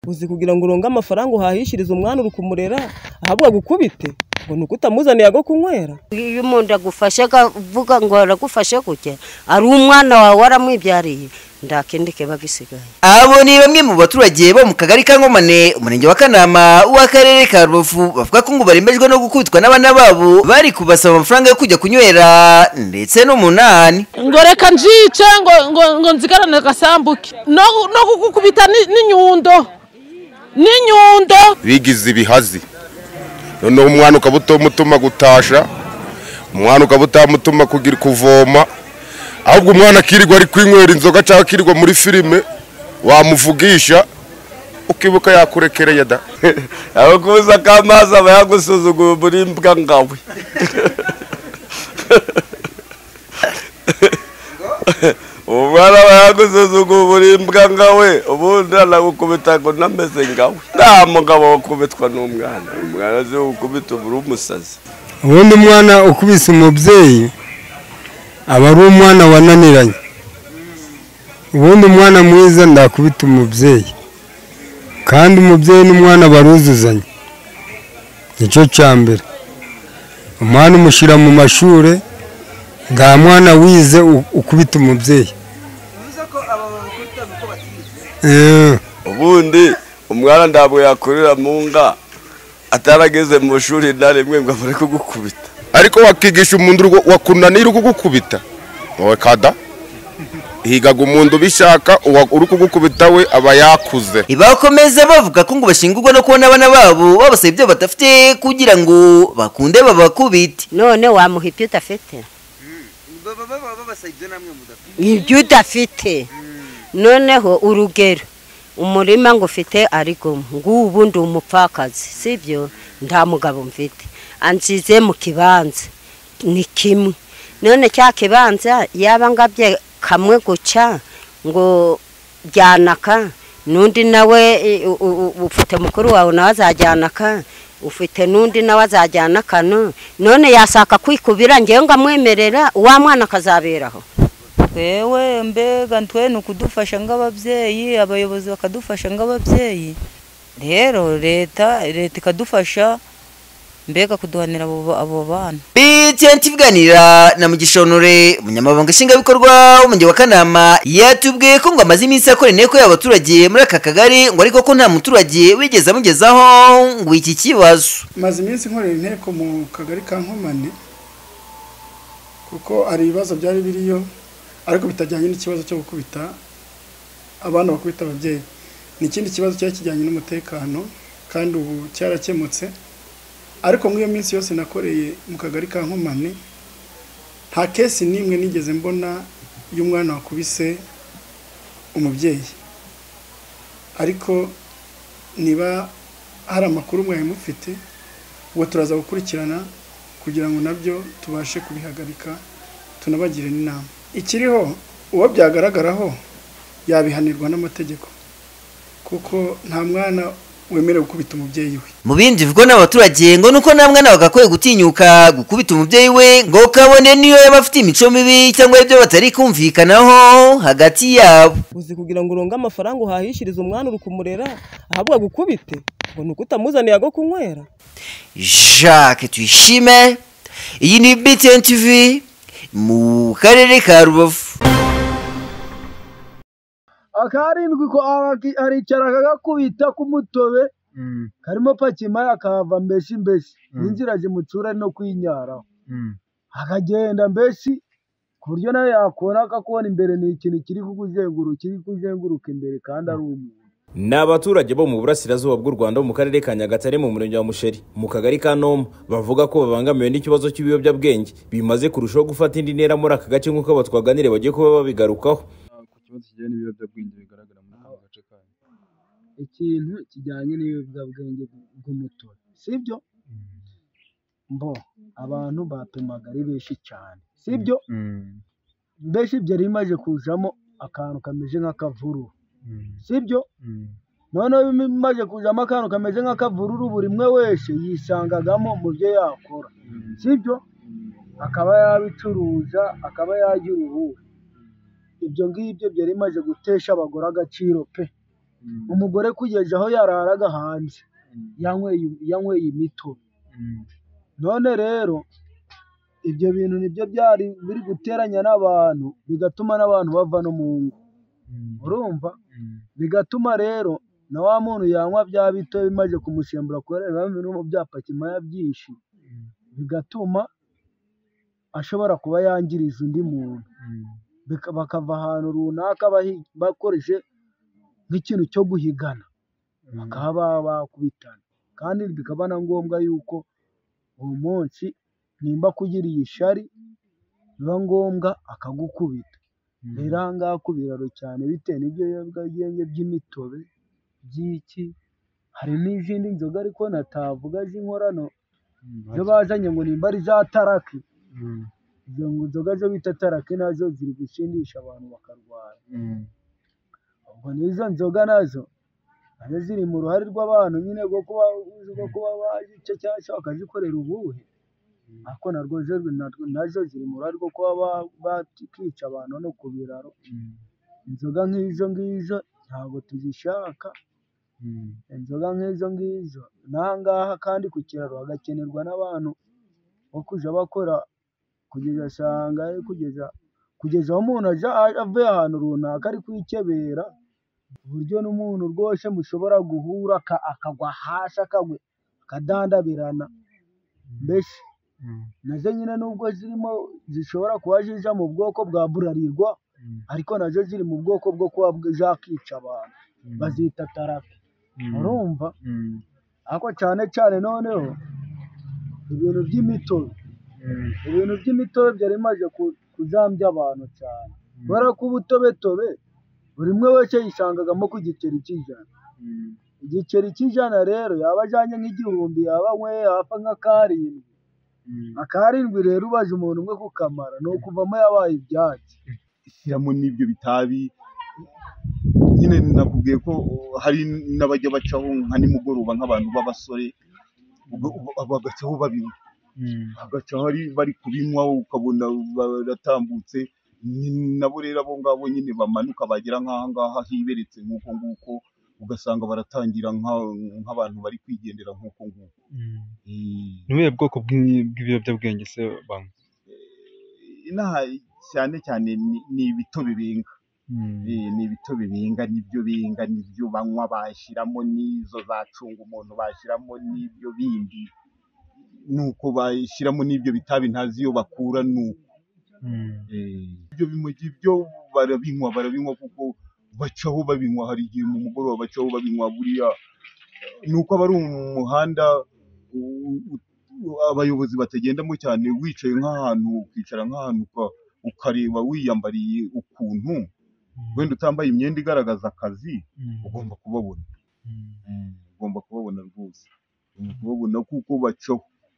uzi kugira ngo uronge amafaranga uhahishirize umwana uri kumurera ahabwa gukubite ngo nuko utamuzaniye ago kunywera. Iyo umuntu agufashe akavuga ngo aragufashe gutya ari umwana wawe waramwibyariye ndakindi keba gisigaye. Abo ni bamwe mu baturage bo mu kagari ka Nkomane umurenge wa Kanama w'akarere ka Rubavu bavuga ko ngo barembejwe no gukubitwa n'abana babo bari kubasaba amafaranga yo kujya kunywera ndetse n'umunani. Ngo reka njice ngo nzigarane gasambuke no gukubita n'inyundo bigize ibihazi. Noneho umwana ukabuto mutuma gutasha, umwana ukabuta mutuma kugira kuvoma, ahubwo umwana akirirwa ari kwinywera inzoga cyangwa akirirwa muri filime wamuvugisha ukibuka yakurekereye da. Aho kuza kamaza bayagusuzugura muri mbwa ngawe. Umwana bayagusuzugura muri mbwa ngawe ubundi anagukubita ngo nameze ngawe. Nta mugabo wakubitwa n'umwana. Umwana azi gukubita buri umusazi. Ubundi umwana ukubise umubyeyi aba ari umwana wananiranye. Ubundi umwana mwiza ndakubita umubyeyi kandi umubyeyi n'umwana baruzuzanya. Nicyo cyambere. Umwana umushyira mu mashure nga mwana wize ukubita umubyeyi. Ubundi umwana ndabwo yakorera mu nga atarageze mu shuri na rimwe ngo avure kugukubita. Ariko wakigisha umuntu wakunanira kugukubita wowe kada higaga umuntu bishaka uri kugukubita we aba yakuze. Ibakomeza bavuga ko ngo bashingurwa no kubona abana babo babasaba ibyo batafite kugira ngo bakunde babakubite. None wamuha ibyo udafite ibyo udafite. Noneho urugero umurima ngo ufite ariko ngubu ndi umupfakazi sibyo nta mugabo mfite anzize mu kibanza ni kimwe. None cya kibanza yaba ngabye kamwe guca ngo jyanaka nundi nawe ufite mukuru wawe nawe azajyanaka ufite nundi nawe azajyana kano. None yasaka kwikubira ngewe ngamwemerera wa mwana akazaberaho. Wewe mbega ntwe nukudufasha ng'ababyeyi abayobozi bakadufasha ng'ababyeyi rero leta ikadufasha mbega kuduhanira abo bana. BTN tuganira na Mugisha Honore umunyamabanga nshingwabikorwa w'umurenge wa Kanama yatubwiye ko ngo amaze iminsi akora inteko y'abaturage muri aka kagari ngo ariko ko nta muturage wigeze amugezaho ngo iki kibazo. Maze iminsi nkorera inteko mu kagari ka Nkomane kuko ari ibibazo byari biriyo ariko bitajyanye n'ikibazo cyo gukubita abana bakubita ababyeyi. Ni ikindi kibazo cyari kijyanye n'umutekano kandi ubu cyarakemutse. Ariko muri iyo minsi yose nakoreye mu kagari ka Nkomane nta kesi nimwe nigeze mbona y'umwana wakubise umubyeyi. Ariko niba hari amakuru mwaye mufite uwo turaza gukurikirana kugira ngo nabyo tubashe kubihagarika tunabagire n'inama. Ikiriho uwo byagaragaraho yabihanirwa n'amategeko kuko nta mwana wemerewe gukubita umubyeyi we. Mu bindi bivugo n'abaturage ngo nuko nta mwana bagakwiye gutinyuka gukubita umubyeyi we ngo kabone niyo yaba afite imico mibi cyangwa ibyo batari kumvikanaho hagati yabo. Uzi kugira ngo uronge amafaranga uhahishirize umwana uri kumurera ahabwa gukubite ngo nuko utamuzaniye ago kunywera. Jacques Tuyishime, iyi ni BTN TV mu karere ka Rubavu. Akarindwi ko aricara akagakubita kumutobe karimo pakima yakava mbeshi ninjira je mucura no kwinyara akagenda mbeshi kuryo nayo yakora akakubona imbere ni ikintu kiri kuzenguruka imbere kandi ari umuntu. N'abaturage bo mu burasirazuba bw'u Rwanda mu karere ka Nyagatare mu murenge wa Musheri mu kagari ka Noma bavuga ko babangamiwe n'ikibazo cy'ibiyobyabwenge bimaze kurushaho gufata indi ntera muri aka gace nk'uko batwaganire bagiye kuba babigarukaho. Ikibazo kijyanye n'ibiyobyabwenge bigaragara muri aka gace kanyu. Ikintu kijyanye n'ibiyobyabwenge bw'umutobe sibyo mbo abantu batumaga ari benshi cyane sibyo mbeshi byo rimaje kujamo akantu kameze nk'akavururu sibyo none bimaje kujamo akantu kameze nk'akavururu buri mwe wese yisangagamo mu byo yakora sibyo akaba yabicuruza akaba yagira uruhu. Ibyo ngibyo byari bimaze gutesha abagore agaciro pe umugore kugeza aho yararaga hanze yanyweye imitobe. None rero ibyo bintu nibyo byari biri guteranya n'abantu, bigatuma n'abantu bava no mu ngo, urumva, bigatuma rero na wa muntu yanywa bya bitobe bimaze kumusembura kubera ibintu bya pakimaya byinshi, bigatuma ashobora kuba yangiriza undi muntu, bakava ahantu runaka bakoreshe nk'ikintu cyo guhigana, bakaba bakubitana, kandi bikaba na ngombwa yuko uwo munsi nimba akugiriye ishari biba ngombwa akagukubita. Rero aha ngaha ku biraro cyane bitewe n'ibiyobyabwenge by'imitobe by'iki, hari n'izindi nzoga ariko natavuga z'inkorano zo bazanye ngo nimba ari za taraki, izo nzoga zo bita taraki nazo ziri gushindisha abantu bakarwara. Ubwo n'izo nzoga nazo ziri mu ruhare rw'abantu nyine rwo kuba bazica cyangwa bakazikorera ubuhe, ariko nazo ziri mu ruhare rwo kuba bakica abantu no ku biraro. Inzoga nk'izo ngizo ntabwo tuzishaka, inzoga nk'izo ngizo n'aha ngaha kandi ku kiraro hagakenerwa n'abantu bo kujya bakora kugeza aho umuntu avuye ahantu runaka ari kwikebera, ku buryo n'umuntu rwose mushobora guhura akagwa hasi akadandabirana. Mbese nazo nyine nubwo zishobora kuba zija mu bwoko bwa burarirwa, ariko nazo ziri mu bwoko bwo kuba zakica abantu, bazita taraki, urumva. Ariko cyane cyane noneho ibintu by'imitobe byari bimaze kuzambya abantu cyane, kubera ko ubutobetobe buri umwe wese yisangagamo ku giceri cy'ijana. Igiceri cy'ijana rero yaba ajyanye nk'igihumbi, yaba anyweye hafi akarindwi rero ubaje umuntu umwe kukamara ni ukuvamo yabaye ibyatsi. Shyiramo n'ibyo bitabi nyine, nakubwiye ko hari n'abajya bacaho nka nimugoroba nk'abantu b'abasore bagacaho babinywa, bagacaho bari kubinywa ukabona baratambutse, nabo rero abo ngabo nyine bamanuka bagera nk'aha ngaha hiberetse nk'uko nguko, ugasanga baratangira nk'abantu bari kwigendera nk'uko nguko. Ni ubuhe bwoko bw'ibiyobyabwenge se banywa? Inaha cyane cyane ni ibitobe benga, ni ibitobe benga, nibyo benga, nibyo banywa, bashyiramo n'izo zacunga umuntu, bashyiramo n'ibyo bindi, nuko bashyiramo n'ibyo bitabi ntazi iyo bakura, nuko ibyo bimogi byo barabinywa kuko bacaho babinywa. Hari igihe mu mugoroba bacaho babinywa, buriya nuko aba ari umuhanda abayobozi batagendamo cyane, wicaye nk'ahantu ukicara nk'ahantu ukareba wiyambariye ukuntu, wenda utambaye imyenda igaragaza akazi, ugomba kubabona, rwose, kubabona kuko bacaho.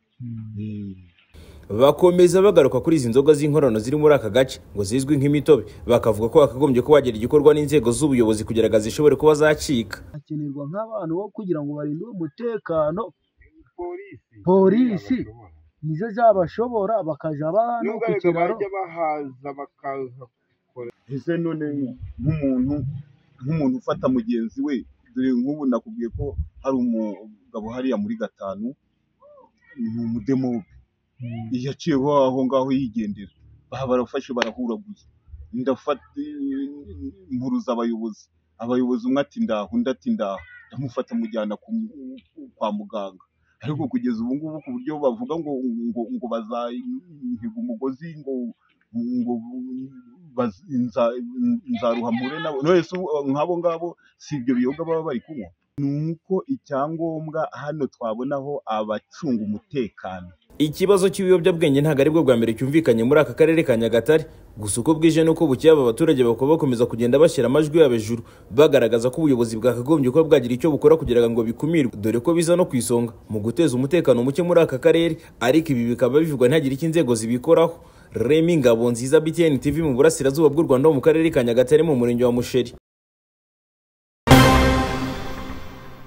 Bakomeza bagaruka kuri izi nzoga z'inkorano ziri muri aka gace ngo zizwi nk'imitobe, bakavuga ko hakagombye ko hagira igikorwa n'inzego z'ubuyobozi kugira ngo zishobore kuba zacika. Hakenerwa nk'abantu bo kugira ngo barinde umutekano, polisi nizo zabashobora bakajya no ku kiraro ese none nk'umuntu ufata mugenzi we, dore nk'ubu nakubwiye ko hari umugabo hariya muri Gatanu, ni umudemobe, yaciyeho aho ngaho yigendera, barafashe barahuraguye, mpuruza abayobozi, umwe ati ndaho, undi ati ndaho, ndamufata mujyana kwa muganga. Ariko kugeza ubu ngubu ku buryo bavuga ngo bazahiga umugozi, ngo nzaruhamure nabo, none nk'abo ngabo si ibyo biyoga baba bari kunywa? Nuko icyangombwa hano twabonaho abacunga umutekano. Ikibazo cy'ibiyobyabwenge ntabwo ari bwo bwa mbere cyumvikanye muri aka karere ka Nyagatare, gusa uko bwije nuko bukeye aba baturage bakaba bakomeza kugenda bashyira amajwi yabo hejuru, bagaragaza ko ubuyobozi bwakagombye kuba bwagira icyo bukora kugira ngo bikumirwe, dore ko biza no ku isonga mu guteza umutekano muke muri aka karere, ariko ibi bikaba bivugwa ntihagire icyo inzego zibikoraho. Remy Ngabonziza, BTN TV mu burasirazuba bw'u Rwanda mu karere ka Nyagatare mu murenge wa Musheri.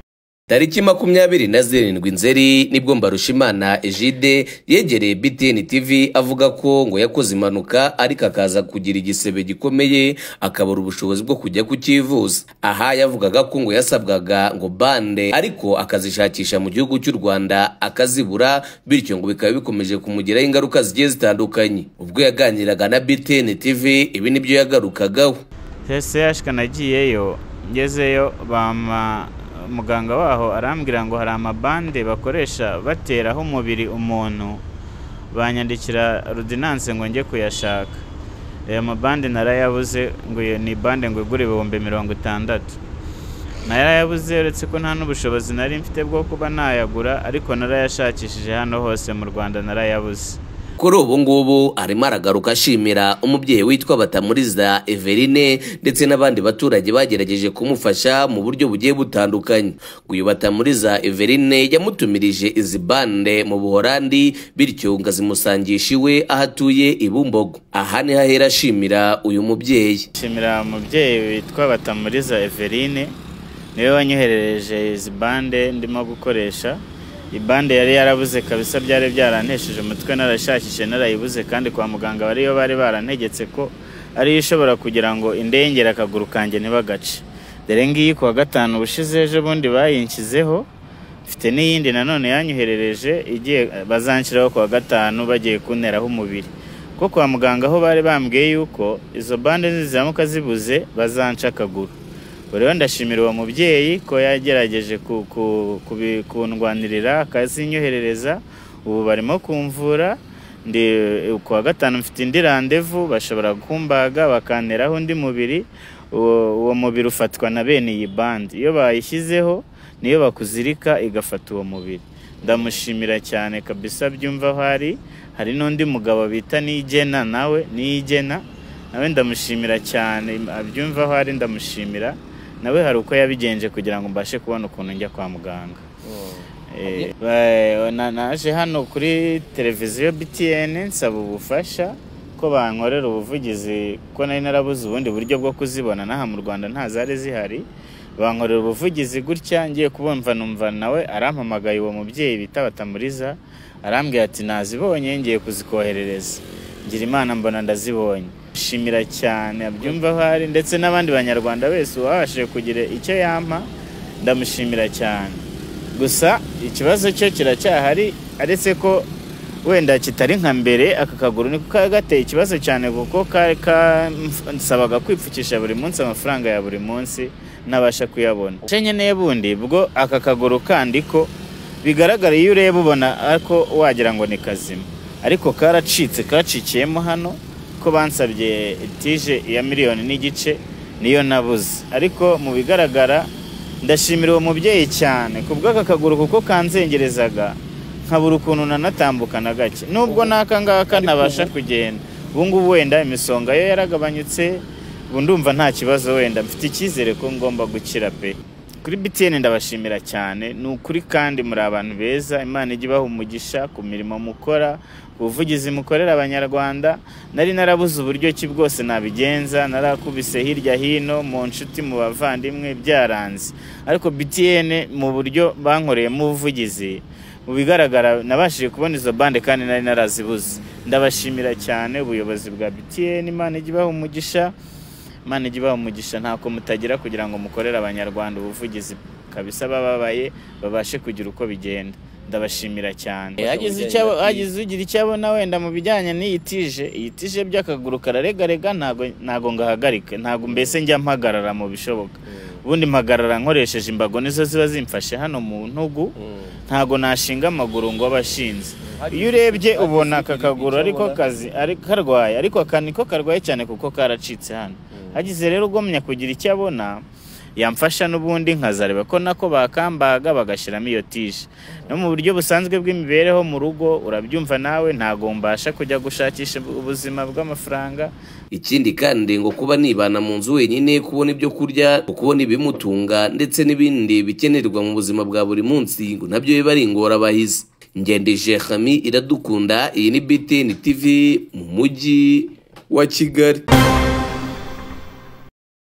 Tariki 27 Nzeri nibwo Mbarushimana Egide yegereye BTN TV avuga ko ngo yakoze impanuka ariko akaza kugira igisebe gikomeye akabura ubushobozi bwo kujya kukivuza. Aha yavugaga ko ngo yasabwaga ngo bande ariko akazishakisha mu gihugu cy'u Rwanda akazibura, bityo ngo bikaba bikomeje kumugiraho ingaruka zigiye zitandukanye. Ubwo yaganiraga na BTN TV ibi nibyo yagarukagaho. Hese yashikanagiyeyo ngezeyo muganga waho arambwira ngo hari amabande bakoresha bateraho umubiri umuntu, banyandikira ordinance ngo njye kuyashaka. Aya mabande narayabuze, ngo ni bande ngo igure 60,000. Narayabuze uretse ko nta n'ubushobozi nari mfite bwo kuba nayagura, ariko narayashakishije hano hose mu Rwanda narayabuze. Kuri ubu ngubu arimo aragaruka ashimira umubyeyi witwa Batamuriza Everine ndetse n'abandi baturage bagerageje kumufasha mu buryo bugiye butandukanye. Uyu Batamuriza Everine yamutumirije izi bande mu Buholandi, bityo ngazimusangisha iwe ahatuye i Bumbogo. Aha ni hahera ashimira uyu mubyeyi. Shimira umubyeyi witwa Batamuriza Everine, niwe wanyoherereje izi bande ndimo gukoresha. Ibande yari yarabuze kabisa, byari byarantesheje umutwe, narashakishe narayibuze, kandi kwa muganga bariyo bari barantegetse ko ari ishobora kugira ngo indengera akaguru kanjye ntibagace. Dore ngiyi kwa gatanu bushize ejo bundi bayinshyizeho, mfite n'iyindi nanone yanyoherereje igiye bazanshiraho kwa gatanu bagiye kunteraho umubiri. Ko kwa muganga aho bari bambwiye yuko izo bande nizamuka zibuze bazanca akaguru. Rero ndashimira uwo mubyeyi ko yagerageje kundwanirira akazinyoherereza. Ubu barimo kumvura, ndi kwa gatanu mfite indi randevu, bashobora kumbaga bakanteraho undi mubiri. Uwo mubiri ufatwa na bene iyi bande, iyo bayishyizeho niyo bakuzirika igafata uwo mubiri. Ndamushimira cyane kabisa, byumva hari n'undi mugabo bita Nigena, nawe ndamushimira cyane, abyumva ndamushimira nawe, hari uko yabigenje kugira ngo mbashe kubona ukuntu njya kwa muganga. Naje hano kuri televiziyo BTN nsaba ubufasha ko bankorera ubuvugizi, ko nari narabuze ubundi buryo bwo kuzibona naha mu Rwanda nta zari zihari. Bankorera ubuvugizi gutya, ngiye kubumva numva nawe arampamagaye uwo mubyeyi bita Batamuriza, arambwira ati nazibonye ngiye kuzikoherereza. Ngira Imana mbona ndazibonye. Shimira cyane, abyumva ndetse n'abandi banyarwanda bese wabashije kugira icyo yampa, ndamushimira cyane. Gusa ikibazo cyo kiracyahari, aretse ko wenda kitari nka mbere. Aka kaguru niko gateye ikibazo cyane, kuko nsabaga kwipfukisha buri munsi amafaranga ya buri munsi nabasha kuyabona. Nkeneye bundi bwo aka kaguru kandi ko bigaragara iyo ureba ubona ariko wagira ngo ni kazima, ariko karacitse, kacikiyemo hano, ko bansabye tije ya 1,5 miliyoni niyo nabuze. Ariko mu bigaragara ndashimira uwo mubyeyi cyane kubw'aka kaguru, kuko kanzengerezaga nkabura ukuntu nanatambuka na gake, nubwo naka ngaka nabasha kugenda. Ubu ngubu wenda imisonga yo yaragabanyutse, ubu ndumva nta kibazo, wenda mfite icyizere ko ngomba gukira pe. Kuri BTN ndabashimira cyane, ni ukuri kandi muri abantu beza. Imana ijye ibaha umugisha ku mirimo mukora, ubuvugizi mukorera abanyarwanda. Nari narabuze uburyo ki bwose nabigenza, narakubise hirya hino mu nshuti mu bavandimwe byaranze, ariko BTN mu buryo bankoreye mu buvugizi, mu bigaragara nabashije kubona izo bande kandi nari narazibuze. Ndabashimira cyane ubuyobozi bwa BTN. Imana ijye ibaha umugisha, Imana ijye ibaha umugisha, ntako mutagira kugira ngo mukorere abanyarwanda ubuvugizi kabisa, bababaye babashe kugira uko bigenda. Ndabashimira cyane. Hagize ugira icyo abona wenda mu bijyanye n'iyi tije by'akaguru kararegarega, ntago ngahagarike, ntago mbese njya mpagarara mu bishoboka. Ubundi mpagarara nkoresheje imbago, nizo ziba zimfashe hano mu ntugu, ntago nashinga amaguru ngo abashinze. Iyo urebye ubona aka kaguru ariko karwaye, ariko aka niko karwaye cyane kuko karacitse hano. Hagize rero ugomya kugira icyo abona yamfasha, n'ubundi nkazareba ko nako bakambaga bagashyiramo iyo tije. No mu buryo busanzwe bw'imibereho mu rugo urabyumva nawe, ntago mbasha kujya gushakisha ubuzima bw'amafaranga. Ikindi kandi ngo kuba nibana mu nzu wenyine, kubona ibyo kurya, kubona ibimutunga ndetse n'ibindi bikenerwa mu buzima bwa buri munsi, ngo nabyo biba ari ingorabahizi. Ngendije Khami Iradukunda, iyi ni BTN TV mu mujyi wa Kigali.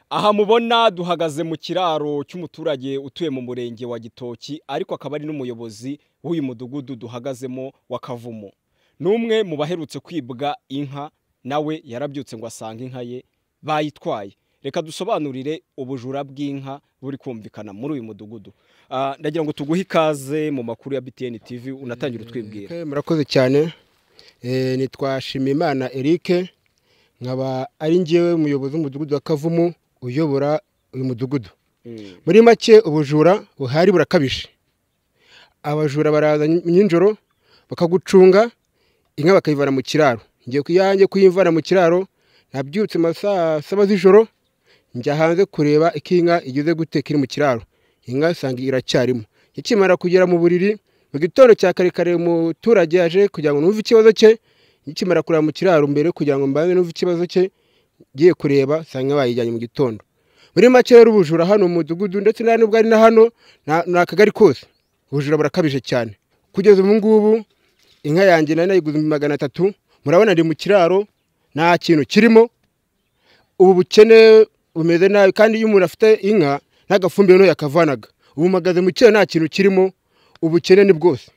Aha mubona duhagaze mu kiraro cy'umuturage utuye mu murenge wa Gitoki ariko akaba ari n'umuyobozi w'uyu mudugudu duhagazemo wa Kavumo. Numwe mu baherutse kwibwa inka nawe yarabyutse ngo asanga inka ye bayitwaye. Reka dusobanurire ubujura bw'inka buri kumvikana muri uyu mudugudu. Ndagira ngo tuguhe ikaze mu makuru ya BTN TV unatangira utwibwira. Murakoze cyane. Nitwa Shimimana Eric, nkaba ari ngewe umuyobozi w'umudugudu wa Kavumo uyobora uyu mudugudu. Muri make ubujura buhari burakabishe. Abajura baraza nyinjoro bakagucunga inka bakayivana mu kiraro. Ngiye kuyange kuyivana mu kiraro, nabyutse masaa 7 z'ijoro njya hanze kureba ikinka igeze gute kiri mu kiraro. Inka sanga iracyarimo. Ikimara kugera mu buriri mu gitondo cya kare umuturage yaje kugira ngo numve ikibazo cye. Ikimara kureba mu kiraro mbere kugira ngo mbanze numve ikibazo cye, giye kureba sanga bayijyanye mu gitondo. Muri make rero ubujura hano mu mudugudu ndetse n'ubwo ari na hano n'akagari kose ubujura burakabije cyane. Kugeza ubu ngubu inka yanjye nayiguze 300, murabona ndi mu kiraro nta kintu kirimo. Ubu bukene bumeze nabi kandi iyo umuntu afite inka n'agafumbire no yakavanaga. Ubu magaze mu kiraro nta kintu kirimo, ubukene ni bwose.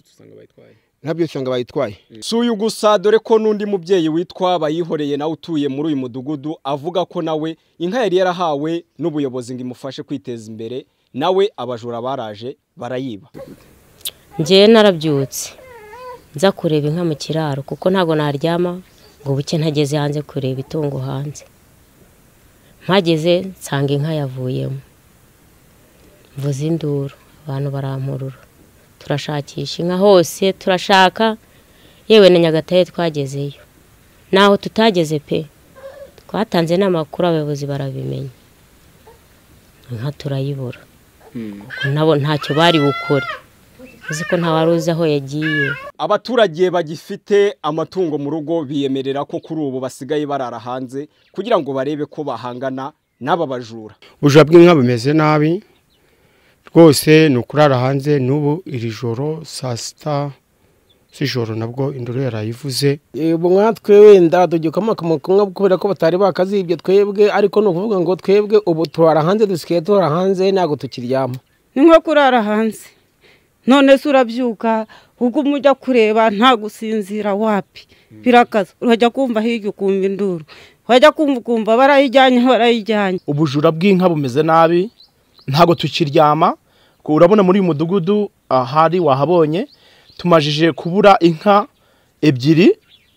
Nabyo usanga bayitwaye. Suyu gusa dore ko nundi mubyeyi witwa Bayihoreye nawe utuye muri uyu mudugudu avuga ko nawe inka yari yarahawe n'ubuyobozi ngo imufashe kwiteza imbere, nawe abajura baraje barayiba. Ngiye narabyutse nza kureba inka mu kiraro kuko ntago naryama ngo buke ntageze hanze kureba itungo hanze. Mpageze nsanga inka yavuyemo. Mvuze induru, abantu barampurura. Turashakisha inka hose, turashaka yewe na Nyagatare twagezeyo. Naho tutageze pe, twatanze n'amakuru abayobozi barabimenya. Inka turayibura. Nabo ntacyo bari bukore. Uziko nta waruzi aho yagiye. Abaturage bagifite amatungo mu rugo biyemerera ko kuri ubu basigaye barara hanze kugira ngo barebe ko bahangana n'aba bajura. Ubujura bw'inka bumeze nabi rwose, ni ukurara hanze. N'ubu iri joro saa 6 z'ijoro nabwo induru yarayivuze. Ubu nkatwe wenda tugikomaka mu kumwe kubera ko batari bakazibye twebwe, ariko no kuvuga ngo twebwe ubu turara hanze, dusigaye turara hanze ntago tukiryama. Ni nko kurara hanze. None se urabyuka ubwo umujya kureba nta gusinzira wapi birakaza, urajya kumva hirya ukumva induru, wajya kumva barayijyanye. Ubujura bw'inka bumeze nabi, ntago tukiryama. Urabona muri uyu mudugudu ahari wahabonye tumajije kubura inka 2,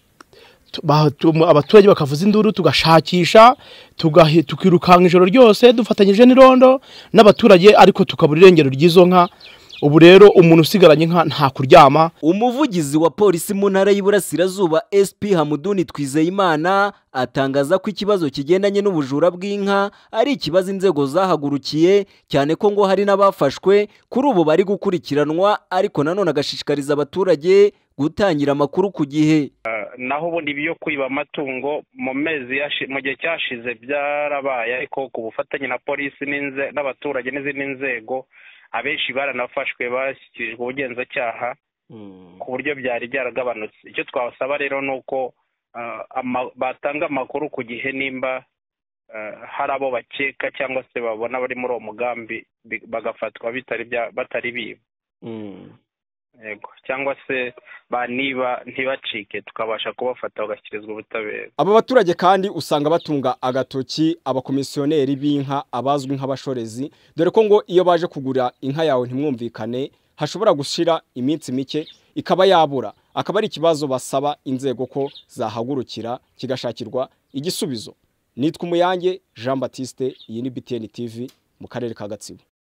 abaturage bakavuza induru tugashakisha tukirukanga ijoro ryose dufatanyije n'irondo n'abaturage, ariko tukabura irengero ry'izo nka. Ubu rero umuntu usigaranye inka nta kuryama. Umuvugizi wa polisi mu ntara y'Iburasirazuba SP Hamuduni Twizeyimana atangaza ko ikibazo kigendanye n'ubujura bw'inka ari ikibazo inzego zahagurukiye, cyane ko ngo hari n'abafashwe kuri ubu bari gukurikiranwa, ariko nanone agashishikariza abaturage gutangira amakuru ku gihe. Naho ubundi byo kwiba amatungo mu gihe cyashize byarabaye, ariko ku bufatanye na polisi n'abaturage n'izindi nzego abenshi baranafashwe bashyikirijwe ubugenzacyaha ku buryo byari byaragabanutse. Icyo twasaba rero nuko batanga amakuru ku gihe nimba hari abo bakeka cyangwa se babona bari muri uwo mugambi bagafatwa batari biba. Yego, cyangwa se baniba ntibacike tukabasha kubafata bagashyikirizwa ubutabera. Aba baturage kandi usanga batunga agatoki abakomisiyoneri b'inka abazwi nk'abashorezi, dore ko ngo iyo baje kugura inka yawe ntimwumvikane hashobora gushira iminsi mike ikaba yabura. Akaba ari ikibazo basaba inzego ko zahagurukira kigashakirwa igisubizo. Nitwa Umuyange Jean Baptiste, iyi ni BTN TV mu karere ka Gatsibo.